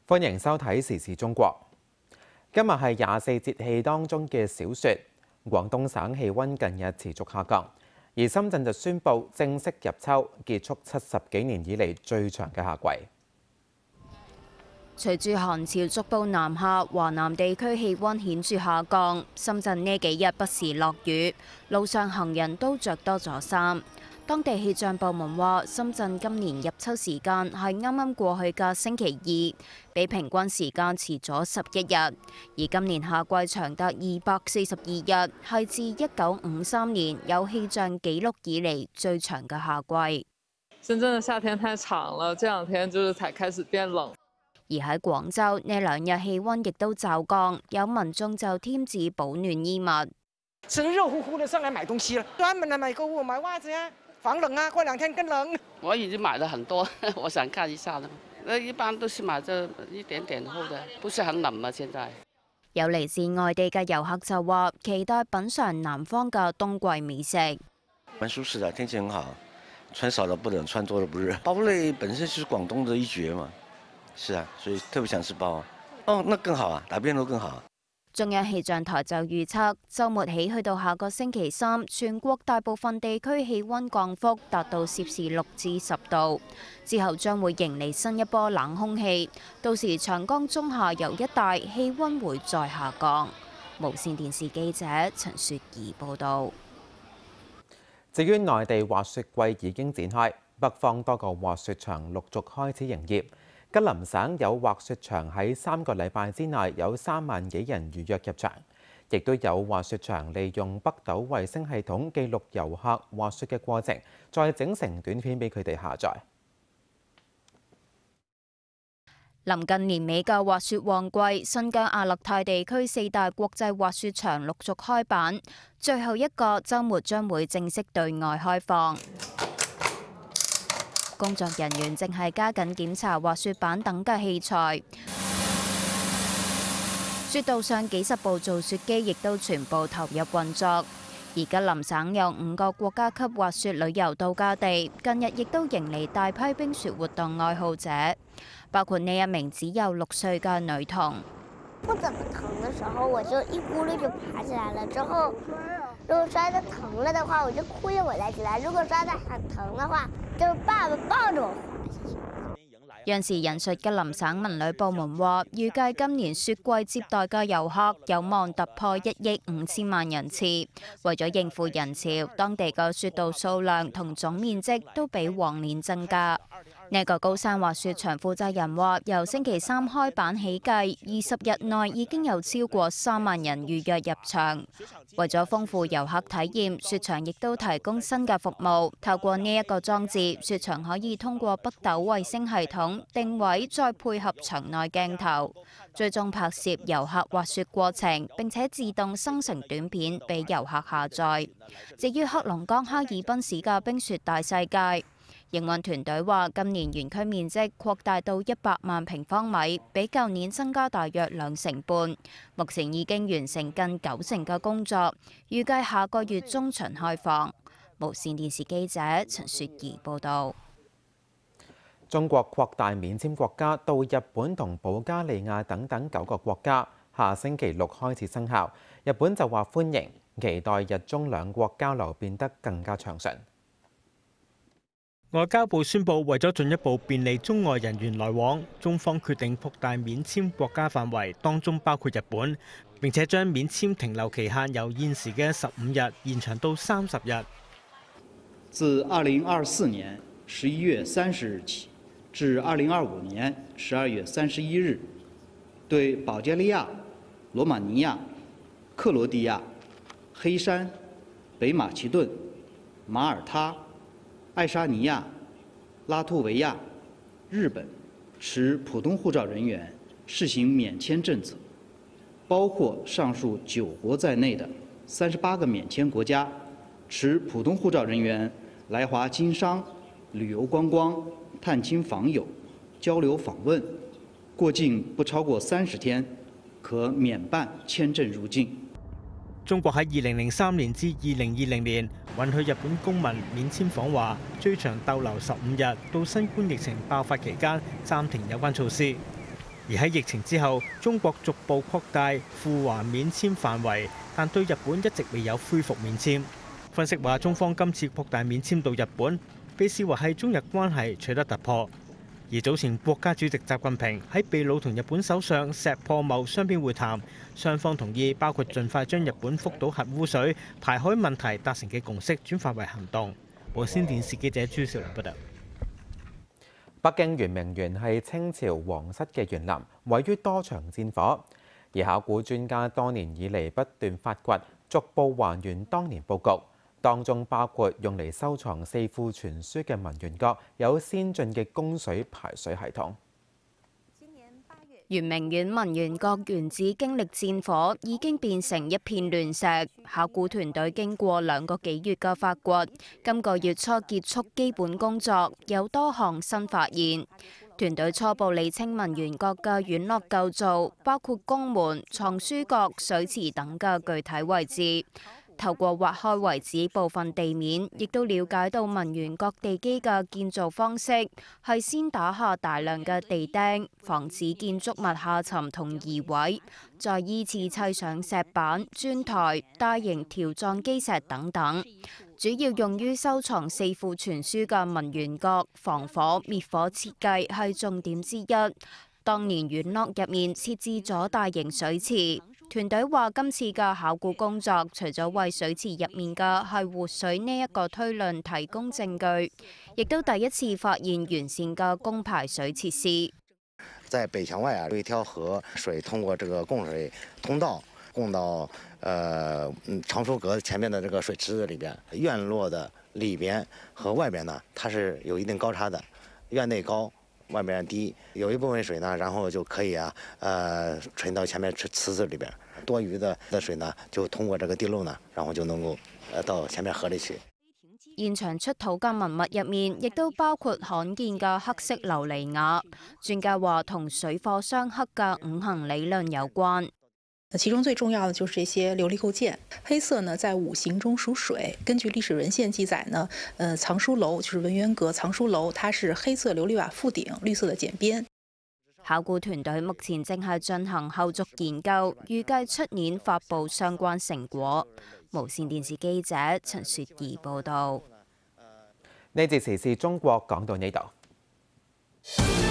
歡迎收睇時事中國。今日係24節氣當中嘅小雪，廣東省氣温近日持續下降，而深圳就宣布正式入秋，結束70幾年以嚟最長嘅夏季。 隨住寒潮逐步南下，華南地區氣温顯著下降。深圳呢幾日不時落雨，路上行人都着多咗衫。當地氣象部門話，深圳今年入秋時間係啱啱過去嘅星期二，比平均時間遲咗11日。而今年夏季長達242日，係自1953年有氣象記錄以嚟最長嘅夏季。 深圳嘅夏天太長了，這兩天就是才開始變冷。 而喺廣州呢兩日氣温亦都驟降，有民眾就添置保暖衣物。 真熱乎乎的上來買東西了，專門嚟買購物買襪子呀，防冷啊，過兩天更冷。 我已經買了很多，我想看一下呢。一般都是買這一點點厚的，不是很冷嘛。現在有嚟自外地嘅遊客就話，期待品嚐南方嘅冬季美食。 蠻舒適的，天氣很好，穿少了不冷，穿多了不熱。包類本身就是廣東的一絕嘛。是啊，所以特別想吃包。哦，那更好啊，打邊爐更好。 中央氣象台就預測，週末起去到下個星期三，全國大部分地區氣温降幅達到攝氏6至10度，之後將會迎嚟新一波冷空氣，到時長江中下游一帶氣温會再下降。無線電視記者陳雪兒報導。 至於內地滑雪季已經展開，北方多個滑雪場陸續開始營業。吉林省有滑雪場喺3個禮拜之內有3萬幾人預約入場，亦都有滑雪場利用北斗衛星系統記錄遊客滑雪嘅過程，再整成短片俾佢哋下載。 臨近年尾嘅滑雪旺季，新疆阿勒泰地區4大國際滑雪場陸續開辦，最後一個週末將會正式對外開放。工作人員正係加緊檢查滑雪板等嘅器材，雪道上幾十部造雪機亦都全部投入運作。而吉林省有5個國家級滑雪旅遊度假地，近日亦都迎嚟大批冰雪活動愛好者，包括呢一名只有6歲嘅女童。 不怎麼疼嘅時候，我就一咕嚕就爬起來了。之後，如果摔得疼了的話，我就哭着回來起來；如果摔得很疼的話，就爸爸抱着我滑下去。 央視引述吉林省文旅部門話，預計今年雪季接待嘅遊客有望突破1億5千萬人次。為咗應付人潮，當地嘅雪道數量同總面積都比往年增加。呢個高山滑雪場負責人話，由星期3開辦起計，20日內已經有超過3萬人預約入場。為咗豐富遊客體驗，雪場亦都提供新嘅服務。透過呢一個裝置，雪場可以通過北斗衛星系統定位，再配合場內鏡頭，最終拍攝遊客滑雪過程，並且自動生成短片俾遊客下載。至於黑龍江哈爾濱市嘅冰雪大世界，營運團隊話，今年園區面積擴大到100萬平方米，比舊年增加大約2成半。目前已經完成近90%嘅工作，預計下個月中旬開放。無線電視記者陳雪兒報導。 中國擴大免簽國家到日本同保加利亞等9個國家，下星期6開始生效。日本就話歡迎，期待日中兩國交流變得更加暢順。 外交部宣布，為咗進一步便利中外人員來往，中方決定擴大免簽國家範圍，當中包括日本，並且將免簽停留期限由現時嘅15日延長到30日。 自2024年11月30日起至2025年12月31日，對保加利亞、羅馬尼亞、克羅地亞、黑山、北馬其頓、馬耳他、愛沙尼亞、拉脫維亞、日本持普通護照人員試行免簽政策，包括上述9國在內的38個免簽國家，持普通護照人員來華經商、旅遊觀光、探親訪友、交流訪問，過境不超過30天，可免辦簽證入境。 中國喺2003年至2020年允許日本公民免簽訪華，最長逗留15日，到新冠疫情爆發期間暫停有關措施。 而喺疫情之後，中國逐步擴大赴華免簽範圍，但對日本一直未有恢復免簽。分析話，中方今次擴大免簽到日本，被視為係中日關係取得突破。而早前國家主席習近平喺秘魯同日本首相石破茂雙邊會談，雙方同意包括盡快將日本福島核污水排海問題達成嘅共識轉化為行動。無線電視記者朱兆良報道。 北京圓明園係清朝皇室嘅園林，位於多場戰火。而考古專家多年以嚟不斷發掘，逐步還原當年佈局。當中包括用嚟收藏四庫全書嘅文源閣有先進嘅供水排水系統。 圓明園文源閣原址經歷戰火，已經變成一片亂石。考古團隊經過2個幾月嘅發掘，今個月初結束基本工作，有多項新發現。團隊初步釐清文源閣嘅院落構造，包括宮門、藏書閣、水池等嘅具體位置。透過挖開遺址部分地面，亦都了解到文源閣地基嘅建造方式係先打下大量嘅地釘，防止建築物下沉同移位，再依次砌上石板、磚台、大型條狀基石等等。主要用於收藏四庫全書嘅文源閣防火滅火設計係重點之一。當年院落入面設置咗大型水池。團隊話：今次嘅考古工作，除咗為水池入面嘅係活水呢一個推論提供證據，亦都第一次發現完善嘅供排水設施。 在北牆外有一條河，水通過這個供水通道供到藏書閣前面的這個水池子裏邊。院落的裏邊和外邊呢，它是有一定高差的，院內高，外面低，有一部分水呢，然後就可以存到前面池子裏邊，多餘的水呢，就通過這個地漏呢，然後就能夠到前面河裏去。 現場出土嘅文物入面，亦都包括罕見嘅黑色琉璃瓦。專家話同水火相克嘅五行理論有關。 其中最重要的就是這些琉璃構件。黑色呢，在五行中屬水。根據歷史文獻記載呢，藏書樓就是文源閣藏書樓，它是黑色琉璃瓦覆頂，綠色的簡邊。 考古團隊目前正係進行後續研究，預計出年發布相關成果。無線電視記者陳雪兒報導。 呢節時事中國講到呢度。